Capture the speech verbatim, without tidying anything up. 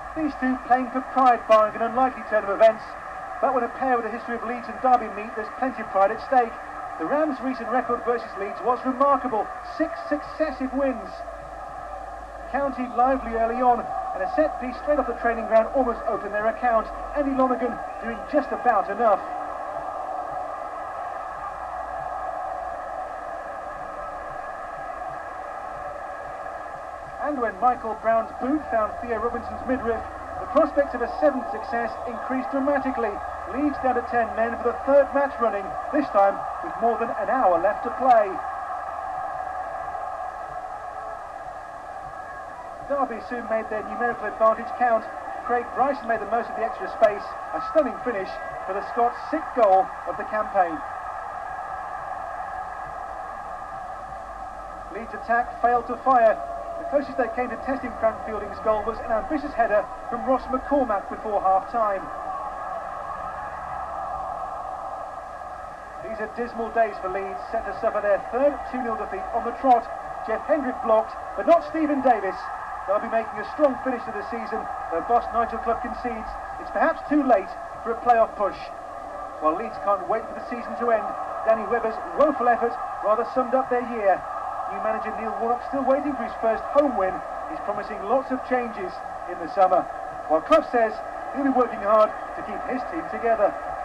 These two playing for pride, barring an unlikely turn of events. But when a pair with a history of Leeds and Derby meet, there's plenty of pride at stake. The Rams' recent record versus Leeds was remarkable. Six successive wins. County lively early on, and a set piece straight off the training ground almost opened their account. Andy Lonergan doing just about enough. And when Michael Brown's boot found Theo Robinson's midriff, the prospects of a seventh success increased dramatically. Leeds down to ten men for the third match running, this time with more than an hour left to play. Derby soon made their numerical advantage count. Craig Bryson made the most of the extra space. A stunning finish for the Scots' sixth goal of the campaign. Leeds' attack failed to fire. The closest they came to testing Frank Fielding's goal was an ambitious header from Ross McCormack before half-time. These are dismal days for Leeds, set to suffer their third two nil defeat on the trot. Jeff Hendrick blocked, but not Stephen Davis. They'll be making a strong finish to the season, though boss Nigel Clough concedes it's perhaps too late for a playoff push. While Leeds can't wait for the season to end, Danny Webber's woeful effort rather summed up their year. New manager Neil Warnock, still waiting for his first home win, is promising lots of changes in the summer, while Clough says he'll be working hard to keep his team together.